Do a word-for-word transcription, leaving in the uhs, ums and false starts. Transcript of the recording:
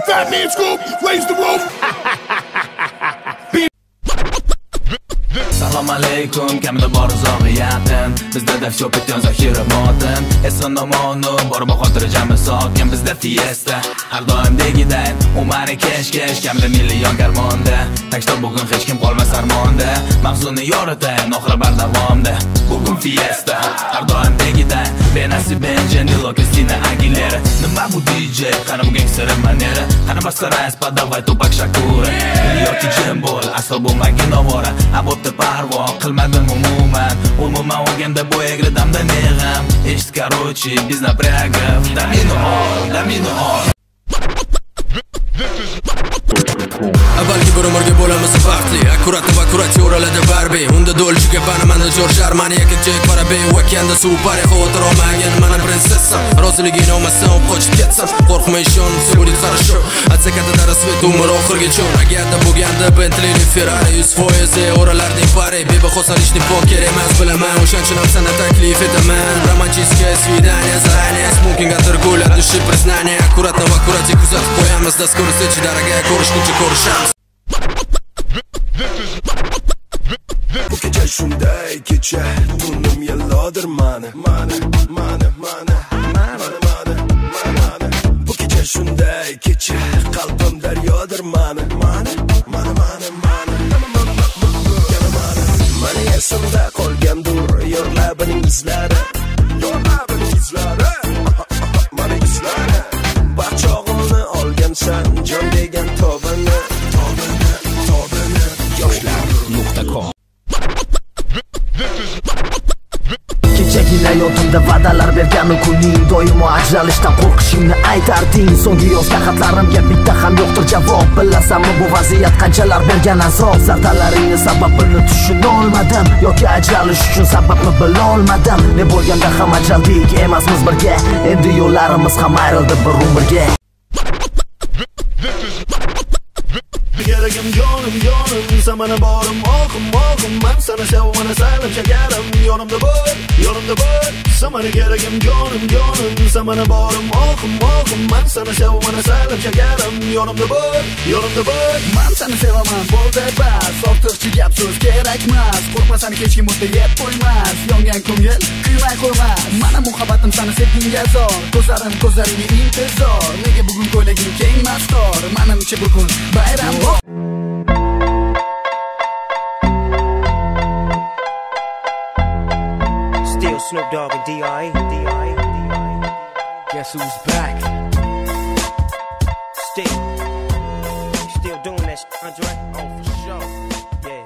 Fat Man Scoop, raise the roof. Salam alaykum, kamida bor uzoqiyatin. Bizda da всё bitgan zaxira motin. Eson nomonu bor bu xotira jami sokin. Bizda fiesta har doimdagiday. Umari kesh kesh kamida million garmonda. Takshda bugun hech kim qolmas armonda. Mavzuni yoritay oxir bardavomda. Bugun fiesta har doimdagiday. Benasib Benjanilo Kristina Aguilera. Nima bu D J? Qani bu gangster manera? Qani bastarayz подавай Tupac Shakur. Yoki jim bo'l, aslo bo'lmagin ovora. Abotda parvo qilmadim umuman. Umuman olganda bu egri damda neg'am. Eshit короче, без напрягов. Domino on, domino on. Avvalgi bir umrga bo'lamiz baxtli. Akkurat va akkurat o'raladi Barbie. Unda Dolce Gabbana, mana Giorgio Armani, Jack Parabey, Wakanda super xotir olmagan mana prinsessam. Roziligini olmasam qochib ketsam. Qo'rqmay ishon, bo'lit хорошо. Atsekada darasvet umr oxirgacha. Agarda bo'lganda Bentley, Ferrari yuz foiz o'ralarning pari. Bebexosanishni poker emas bilaman. O'shanchun ham sana taklif etaman. Romantiskaya свидание заранее. Smoking atirgul, dushi признание. Akkurat va akkurat kuzatib qo'yamiz. Da скорости дорогая, ko'rishguncha ko'rishamiz. Bu kecha shunday kecha, tunim yillardir mani, mani, mani, mani, mani, mani, mani. Bu kecha shunday kecha, qalbim daryodir mani, mani, mani, mani, mani, yana mani. Mani esimda qolgandir yor labining izlari, yor labining izlari, mani izlari. Bachog'imni olgansan, jon degan tobini, tobini, tobini. Yoshlar nuqta com. Kechagina yodimda va'dalar bergan kuning, doimo ajralishdan qo'rqishingni aytarding. So'nggi yozgan xatlarimga bitta ham yo'qdir javob. Bilasanmi bu vaziyat qanchalar bergan azob? Zardalaringni sababini tushuna olmadim, yoki ajralish uchun sababni bila olmadim. Ne bo'lganda ham ajraldik, emasmiz birga. Endi yo'llarimiz ham ayrildi bir umrga. Keragim jonim jonim, samana borim oqim oqim. Men sana sevmana salim shakarim. Yonimda bo'l, yonimda bo'l. Samana keragim jonim jonim, samana borim oqim oqim. Men sana sevmana salim shakarim. Yonimda bo'l, yonimda bo'l. Men sana sevaman, bo'ldi bas. Ortiqcha gap so'z kerakmas. Qo'rqmasang hech kim o'tda yeb qo'ymas. Yongan ko'ngil kuymay qo'ymas. Mana muhabbatim sana sevgingga zor. Ko'zlarim ko'zlaringga intizor. Nega bugun ko'ylaging kengmas tor? Menimcha bugun bayram. Still Snoop Dogg and D R E. D R E. D R E. Guess who's back? Still. Still doing that shit, Andre? Oh, for sure. Yeah.